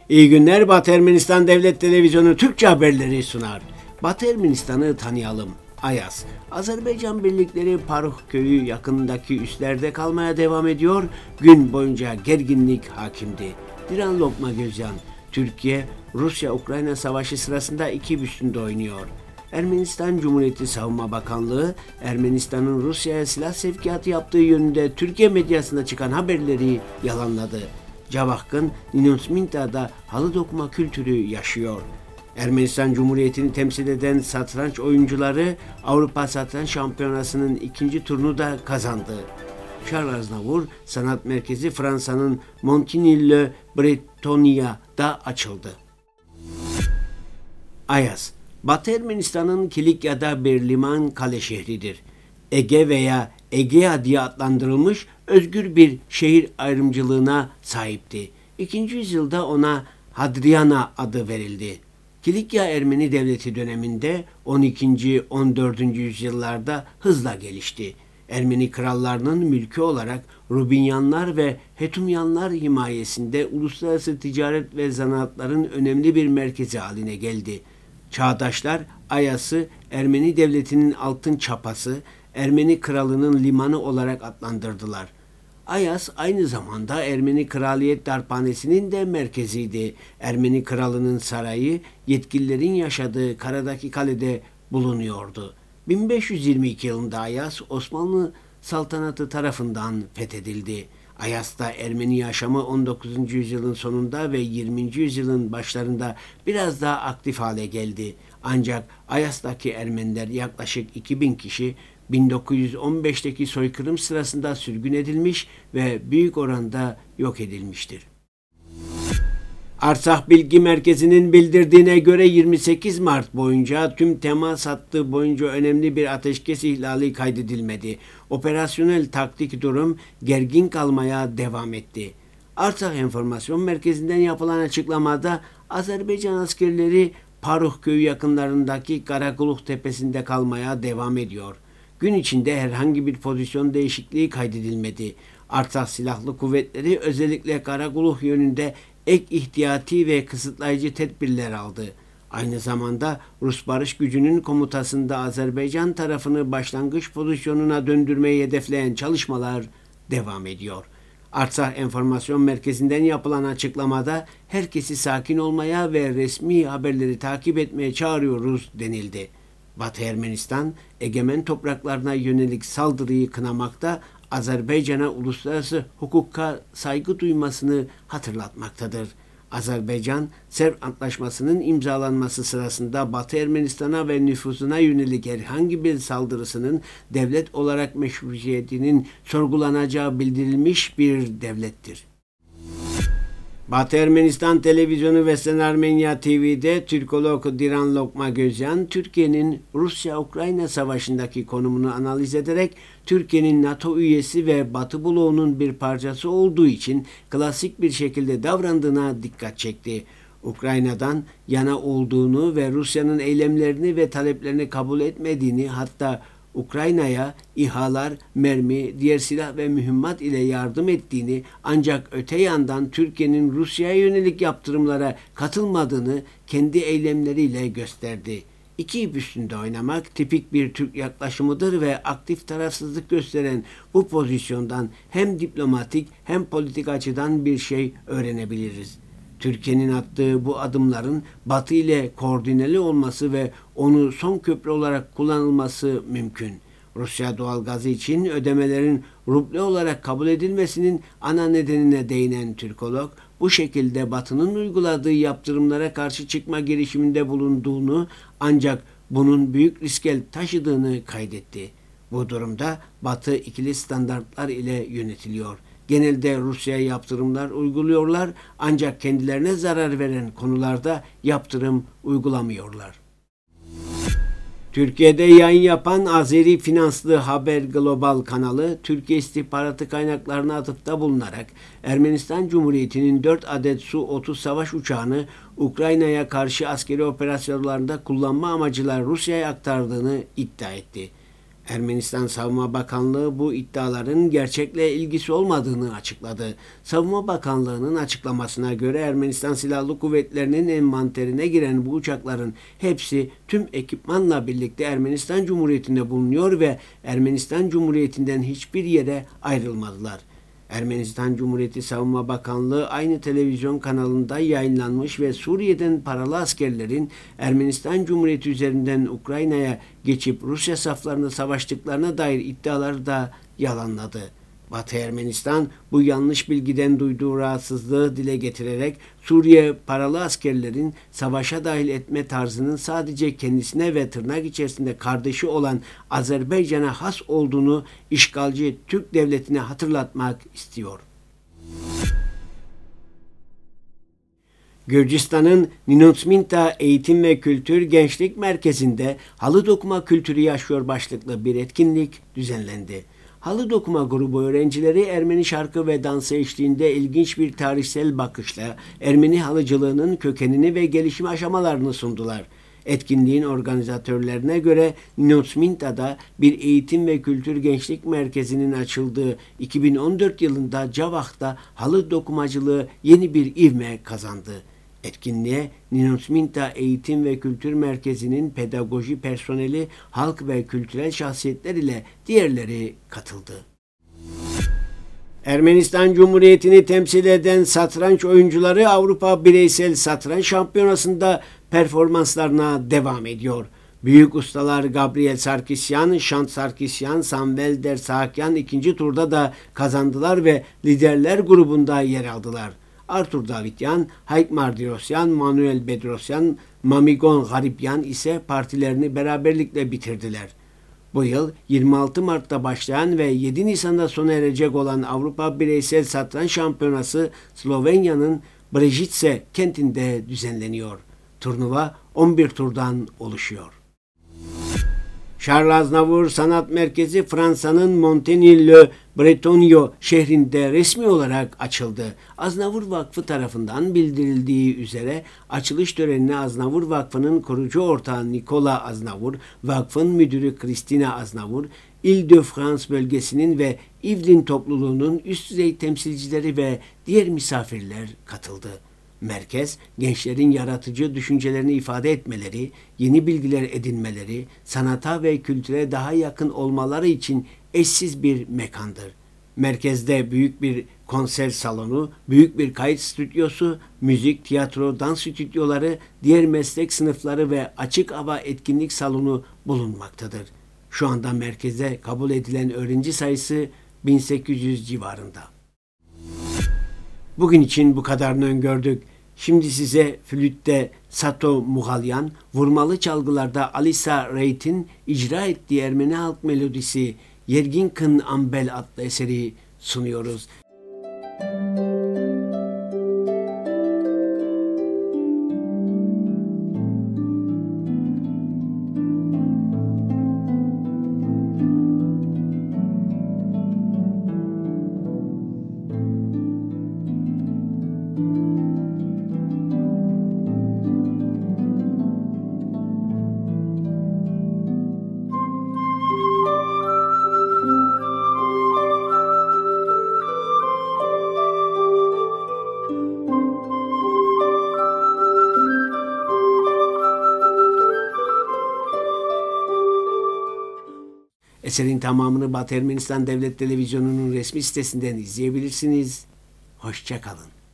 İyi günler, Batı Ermenistan Devlet Televizyonu Türkçe haberleri sunar. Batı Ermenistan'ı tanıyalım. Ayas. Azerbaycan birlikleri Paruh köyü yakınındaki üslerde kalmaya devam ediyor. Gün boyunca gerginlik hakimdi. Diran Lokma Gözyan. Türkiye, Rusya-Ukrayna savaşı sırasında iki üstünde oynuyor. Ermenistan Cumhuriyeti Savunma Bakanlığı, Ermenistan'ın Rusya'ya silah sevkiyatı yaptığı yönünde Türkiye medyasında çıkan haberleri yalanladı. Cavahk'ın Ninusminta'da halı dokuma kültürü yaşıyor. Ermenistan Cumhuriyeti'ni temsil eden satranç oyuncuları Avrupa Satranç Şampiyonası'nın ikinci turunu da kazandı. Charles Aznavour Sanat Merkezi Fransa'nın Montigny-le-Bretonna'da açıldı. Ayas, Batı Ermenistan'ın Kilikya'da bir liman kale şehridir. Ege veya Egea diye adlandırılmış özgür bir şehir ayrımcılığına sahipti. 2. yüzyılda ona Hadriana adı verildi. Kilikya Ermeni Devleti döneminde 12. 14. yüzyıllarda hızla gelişti. Ermeni krallarının mülkü olarak Rubinyanlar ve Hetumyanlar himayesinde uluslararası ticaret ve zanaatların önemli bir merkezi haline geldi. Çağdaşlar Ayas'ı Ermeni Devleti'nin altın çapası, Ermeni kralının limanı olarak adlandırdılar. Ayas aynı zamanda Ermeni Kraliyet Darphanesi'nin de merkeziydi. Ermeni kralının sarayı yetkililerin yaşadığı karadaki kalede bulunuyordu. 1522 yılında Ayas Osmanlı saltanatı tarafından fethedildi. Ayas'ta Ermeni yaşamı 19. yüzyılın sonunda ve 20. yüzyılın başlarında biraz daha aktif hale geldi. Ancak Ayas'taki Ermeniler yaklaşık 2000 kişi 1915'teki soykırım sırasında sürgün edilmiş ve büyük oranda yok edilmiştir. Artsakh Bilgi Merkezi'nin bildirdiğine göre 28 Mart boyunca tüm temas hattı boyunca önemli bir ateşkes ihlali kaydedilmedi. Operasyonel taktik durum gergin kalmaya devam etti. Artsakh Enformasyon Merkezi'nden yapılan açıklamada Azerbaycan askerleri Paruh köyü yakınlarındaki Karakuluk tepesinde kalmaya devam ediyor. Gün içinde herhangi bir pozisyon değişikliği kaydedilmedi. Artsakh Silahlı Kuvvetleri özellikle Karakuluk yönünde ek ihtiyati ve kısıtlayıcı tedbirler aldı. Aynı zamanda Rus barış gücünün komutasında Azerbaycan tarafını başlangıç pozisyonuna döndürmeyi hedefleyen çalışmalar devam ediyor. Artsakh Enformasyon Merkezi'nden yapılan açıklamada herkesi sakin olmaya ve resmi haberleri takip etmeye çağırıyoruz denildi. Batı Ermenistan, egemen topraklarına yönelik saldırıyı kınamakta, Azerbaycan'a uluslararası hukuka saygı duymasını hatırlatmaktadır. Azerbaycan, Sevr Antlaşması'nın imzalanması sırasında Batı Ermenistan'a ve nüfusuna yönelik herhangi bir saldırısının devlet olarak meşruiyetinin sorgulanacağı bildirilmiş bir devlettir. Batı Ermenistan Televizyonu ve Sen Armenya TV'de Türkolog Diran Lokma Gözyan, Türkiye'nin Rusya-Ukrayna savaşındaki konumunu analiz ederek Türkiye'nin NATO üyesi ve Batı bloğunun bir parçası olduğu için klasik bir şekilde davrandığına dikkat çekti. Ukrayna'dan yana olduğunu ve Rusya'nın eylemlerini ve taleplerini kabul etmediğini, hatta Ukrayna'ya İHA'lar, mermi, diğer silah ve mühimmat ile yardım ettiğini, ancak öte yandan Türkiye'nin Rusya'ya yönelik yaptırımlara katılmadığını kendi eylemleriyle gösterdi. İki ip üstünde oynamak tipik bir Türk yaklaşımıdır ve aktif tarafsızlık gösteren bu pozisyondan hem diplomatik hem politik açıdan bir şey öğrenebiliriz. Türkiye'nin attığı bu adımların Batı ile koordineli olması ve onu son köprü olarak kullanılması mümkün. Rusya doğalgazı için ödemelerin ruble olarak kabul edilmesinin ana nedenine değinen Türkolog, bu şekilde Batı'nın uyguladığı yaptırımlara karşı çıkma girişiminde bulunduğunu, ancak bunun büyük riske taşıdığını kaydetti. Bu durumda Batı ikili standartlar ile yönetiliyor. Genelde Rusya'ya yaptırımlar uyguluyorlar, ancak kendilerine zarar veren konularda yaptırım uygulamıyorlar. Türkiye'de yayın yapan Azeri finanslı Haber Global kanalı, Türkiye istihbaratı kaynaklarına atıfta bulunarak Ermenistan Cumhuriyeti'nin 4 adet Su-30 savaş uçağını Ukrayna'ya karşı askeri operasyonlarda kullanma amacıyla Rusya'ya aktardığını iddia etti. Ermenistan Savunma Bakanlığı bu iddiaların gerçekle ilgisi olmadığını açıkladı. Savunma Bakanlığı'nın açıklamasına göre Ermenistan Silahlı Kuvvetleri'nin envanterine giren bu uçakların hepsi tüm ekipmanla birlikte Ermenistan Cumhuriyeti'nde bulunuyor ve Ermenistan Cumhuriyeti'nden hiçbir yere ayrılmadılar. Ermenistan Cumhuriyeti Savunma Bakanlığı aynı televizyon kanalında yayınlanmış ve Suriye'den paralı askerlerin Ermenistan Cumhuriyeti üzerinden Ukrayna'ya geçip Rusya saflarında savaştıklarına dair iddiaları da yalanladı. Batı Ermenistan bu yanlış bilgiden duyduğu rahatsızlığı dile getirerek Suriye paralı askerlerin savaşa dahil etme tarzının sadece kendisine ve tırnak içerisinde kardeşi olan Azerbaycan'a has olduğunu işgalci Türk devletine hatırlatmak istiyor. Gürcistan'ın Ninotsminta Eğitim ve Kültür Gençlik Merkezi'nde halı dokuma kültürü yaşıyor başlıklı bir etkinlik düzenlendi. Halı dokuma grubu öğrencileri Ermeni şarkı ve dansı eşliğinde ilginç bir tarihsel bakışla Ermeni halıcılığının kökenini ve gelişim aşamalarını sundular. Etkinliğin organizatörlerine göre Ninotsminta'da bir eğitim ve kültür gençlik merkezinin açıldığı 2014 yılında Cavak'ta halı dokumacılığı yeni bir ivme kazandı. Etkinliğe Ninotsminta Eğitim ve Kültür Merkezi'nin pedagoji personeli, halk ve kültürel şahsiyetler ile diğerleri katıldı. Ermenistan Cumhuriyeti'ni temsil eden satranç oyuncuları Avrupa Bireysel Satranç Şampiyonası'nda performanslarına devam ediyor. Büyük ustalar Gabriel Sarkisyan, Şant Sarkisyan, Samuel Dersahakyan ikinci turda da kazandılar ve liderler grubunda yer aldılar. Artur Davityan, Hayk Mardirosyan, Manuel Bedrosyan, Mamigon Garipyan ise partilerini beraberlikle bitirdiler. Bu yıl 26 Mart'ta başlayan ve 7 Nisan'da sona erecek olan Avrupa Bireysel Satranç Şampiyonası Slovenya'nın Brežice kentinde düzenleniyor. Turnuva 11 turdan oluşuyor. Charles Aznavour Sanat Merkezi Fransa'nın Montigny-le-Bretonneux şehrinde resmi olarak açıldı. Aznavour Vakfı tarafından bildirildiği üzere açılış törenine Aznavour Vakfı'nın kurucu ortağı Nicolas Aznavour, vakfın müdürü Christina Aznavour, Île-de-France bölgesinin ve Yvelines topluluğunun üst düzey temsilcileri ve diğer misafirler katıldı. Merkez, gençlerin yaratıcı düşüncelerini ifade etmeleri, yeni bilgiler edinmeleri, sanata ve kültüre daha yakın olmaları için eşsiz bir mekandır. Merkezde büyük bir konser salonu, büyük bir kayıt stüdyosu, müzik, tiyatro, dans stüdyoları, diğer meslek sınıfları ve açık hava etkinlik salonu bulunmaktadır. Şu anda merkeze kabul edilen öğrenci sayısı 1800 civarında. Bugün için bu kadarını öngördük. Şimdi size flütte Sato Muhalyan, vurmalı çalgılarda Alisa Reit'in icra ettiği Ermeni halk melodisi Yergin Kın Ambel adlı eseri sunuyoruz. Eserin tamamını Batı Ermenistan Devlet Televizyonu'nun resmi sitesinden izleyebilirsiniz. Hoşça kalın.